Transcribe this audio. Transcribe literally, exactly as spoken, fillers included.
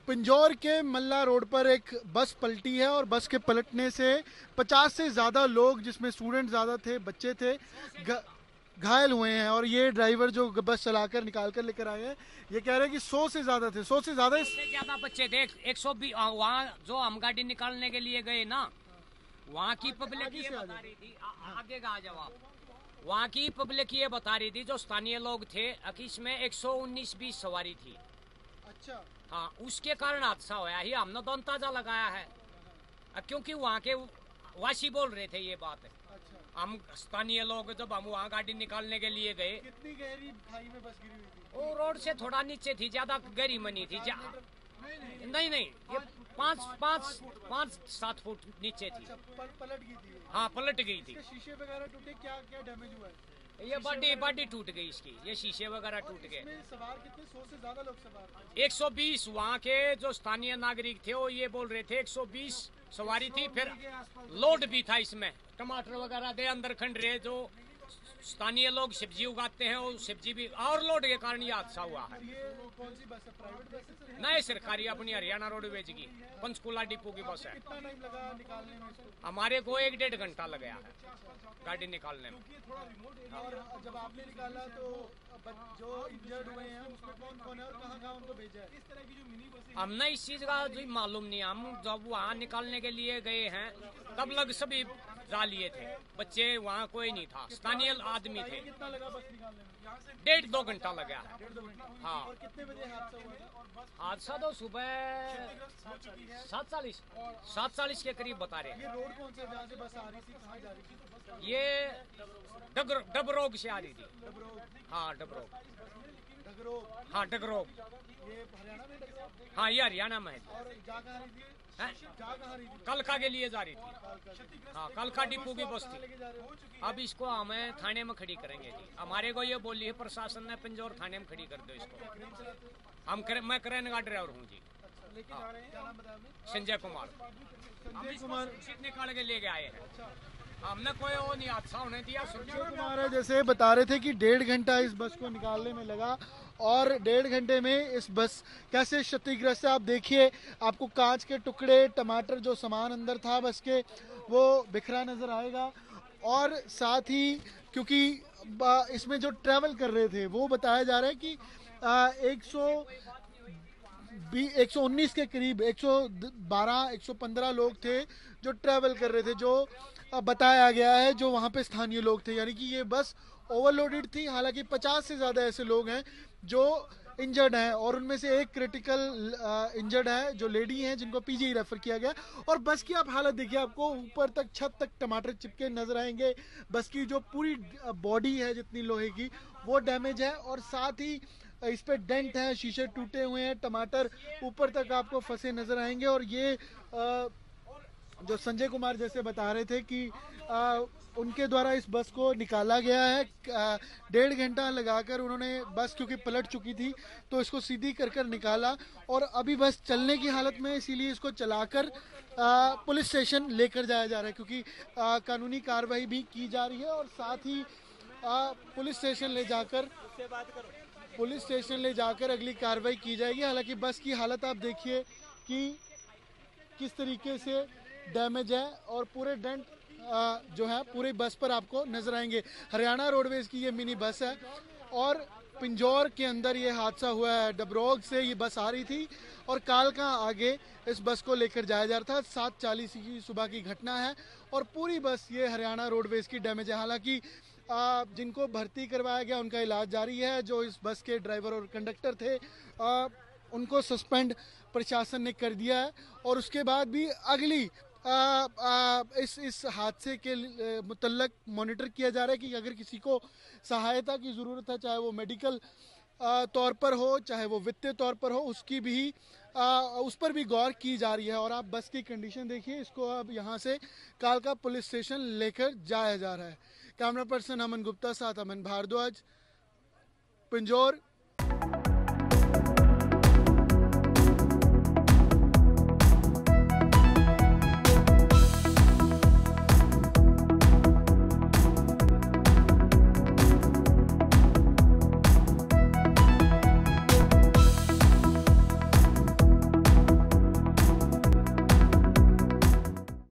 पिंजौर के मल्ला रोड पर एक बस पलटी है और बस के पलटने से पचास से ज़्यादा लोग, जिसमें स्टूडेंट ज़्यादा थे, बच्चे थे, घायल हुए हैं। और ये ड्राइवर जो बस चलाकर निकाल कर लेकर आए हैं, ये कह रहे हैं कि सौ से ज़्यादा थे, सौ से ज़्यादा ज़्यादा बच्चे थे। एक सौ बीस वहाँ जो हम गाड़ी निकालने के लिए गए ना, वहाँ की पब्लिक ये बता रही थी, आगे का जवाब, वहाँ की पब्लिक ये बता रही थी जो स्थानीय लोग थे कि इसमें एक सौ उन्नीस बीस सवारी थी। अच्छा, हाँ, उसके कारण हादसा हुआ ही हमने तो अंदाजा लगाया है, क्योंकि वहाँ के वासी बोल रहे थे ये बात। अच्छा। हम स्थानीय लोग जब हम वहाँ गाड़ी निकालने के लिए गए, कितनी गहरी खाई में बस गिरी हुई थी? वो रोड से थोड़ा नीचे थी, ज्यादा गहरी मनी थी। जा... नहीं नहीं, ये पाँच पाँच पाँच सात फुट नीचे थी। अच्छा, पल, पलट गई थी। हाँ, पलट गई थी। शीशे वगैरह टूटे? क्या क्या डैमेज हुआ है? ये बॉडी बॉडी टूट गई इसकी, ये शीशे वगैरह टूट गए। सवार कितने? सौ से ज्यादा लोग सवार थे। एक सौ बीस वहाँ के जो स्थानीय नागरिक थे वो ये बोल रहे थे एक सौ बीस सवारी थी। फिर लोड भी था इसमें, टमाटर वगैरह दे अंदर खंड रहे। जो स्थानीय लोग सब्जी उगाते हैं वो सब्जी भी, और लोड के कारण ये हादसा हुआ है। ये कौन सी बस है? प्राइवेट बस है? नहीं, सरकारी अपनी हरियाणा रोडवेज की पंचकूला डिपो की बस है। कितना टाइम लगा निकालने में इसको? हमारे को एक डेढ़ घंटा लगा है गाड़ी निकालने में। और जब आपने निकाला तो जो इंजर्ड हुए हैं उसमें कौन कौन है और कहाँ कहाँ उनको भेजा है? इस तरह की जो मिनी बस, हमने इस चीज का जो मालूम नहीं। हम जब वहाँ निकालने के लिए गए हैं तब लग सभी जा लिए थे, बच्चे वहाँ कोई नहीं था, स्थानीय आदमी थे। कितना लगा बस निकालने में? डेढ़ दो घंटा लगा। हाँ। और कितने बजे हादसा हुआ? हादसा तो सुबह सात चालीस सात चालीस के करीब बता रहे हैं। ये रोड कौन सा जहाँ से बस आ रही थी, कहाँ जा रही थी? ये डगर डबरोग से आ रही थी। हाँ, डबरोग। डगरोग? हाँ, डगरोग। ये हरियाणा में है? हाँ, ये हरियाणा में है। और जा कहाँ रही थी? हैं? जा कहाँ रही थी? कलका के लिए जा रही थी। हाँ, कलका डिपो की बस थी। अब इसको हमें थाने में खड़ी करेंगे जी। हमारे को ये बोली है प्रशासन ने, पिंजौर थाने में खड़ी कर दो इसको। हम कर, मैं क्रेन का ड्राइवर हूँ जी। हाँ। संजय कुमार। संजय कुमार निकाल के लेके आए हैं। हमने कोई वो नहीं हादसा होने दिया। संजय कुमार जैसे बता रहे थे कि डेढ़ घंटा इस बस को निकालने में लगा और डेढ़ घंटे में इस बस कैसे क्षतिग्रस्त है। आप देखिए, आपको कांच के टुकड़े, टमाटर, जो सामान अंदर था बस के, वो बिखरा नजर आएगा। और साथ ही क्योंकि इसमें जो ट्रैवल कर रहे थे वो बताया जा रहा है कि एक सौ एक सौ उन्नीस के करीब, एक सौ बारह एक सौ पंद्रह लोग थे जो ट्रैवल कर रहे थे, जो बताया गया है, जो वहाँ पे स्थानीय लोग थे। यानी कि ये बस ओवरलोडेड थी। हालांकि पचास से ज़्यादा ऐसे लोग हैं जो इंजर्ड हैं और उनमें से एक क्रिटिकल इंजर्ड है, जो लेडी हैं, जिनको पीजी रेफर किया गया। और बस की आप हालत देखिए, आपको ऊपर तक, छत तक टमाटर चिपके नजर आएंगे। बस की जो पूरी बॉडी है जितनी लोहे की, वो डैमेज है और साथ ही इस पे डेंट है, शीशे टूटे हुए हैं, टमाटर ऊपर तक आपको फंसे नजर आएंगे। और ये आ, जो संजय कुमार जैसे बता रहे थे कि आ, उनके द्वारा इस बस को निकाला गया है। डेढ़ घंटा लगाकर उन्होंने, बस क्योंकि पलट चुकी थी तो इसको सीधी कर कर निकाला और अभी बस चलने की हालत में, इसीलिए इसको चलाकर आ, पुलिस स्टेशन लेकर जाया जा रहा है, क्योंकि आ, कानूनी कार्रवाई भी की जा रही है। और साथ ही आ, पुलिस स्टेशन ले जाकर पुलिस स्टेशन ले जाकर अगली कार्रवाई की जाएगी। हालांकि बस की हालत आप देखिए कि किस तरीके से डैमेज है और पूरे डेंट जो है पूरे बस पर आपको नजर आएंगे। हरियाणा रोडवेज की ये मिनी बस है और पिंजौर के अंदर ये हादसा हुआ है। डबरोग से ये बस आ रही थी और कालका आगे इस बस को लेकर जाया जा रहा था। सात चालीस की सुबह की घटना है और पूरी बस ये हरियाणा रोडवेज की डैमेज है। हालांकि आ, जिनको भर्ती करवाया गया उनका इलाज जारी है। जो इस बस के ड्राइवर और कंडक्टर थे आ, उनको सस्पेंड प्रशासन ने कर दिया है और उसके बाद भी अगली आ, आ, इस इस हादसे के मुतल्लक मॉनिटर किया जा रहा है कि अगर किसी को सहायता की ज़रूरत है, चाहे वो मेडिकल तौर पर हो, चाहे वो वित्तीय तौर पर हो, उसकी भी आ, उस पर भी गौर की जा रही है। और आप बस की कंडीशन देखिए, इसको अब यहाँ से कालका पुलिस स्टेशन लेकर जाया जा रहा है। कैमरा पर्सन अमन गुप्ता साथ अमन भारद्वाज, पिंजौर।